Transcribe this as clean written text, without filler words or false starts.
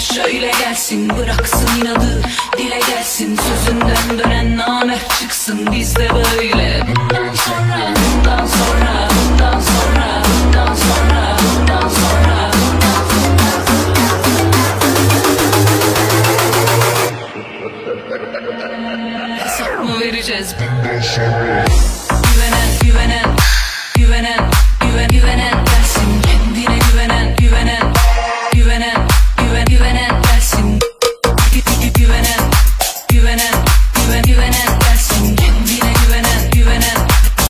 Şöyle gelsin bıraksın inadı, dile gelsin sözünden dönen namert çıksın bizde böyle. Bundan sonra, bundan sonra, bundan sonra, bundan sonra, bundan sonra, hesap mı vereceğiz? Bundan sonra.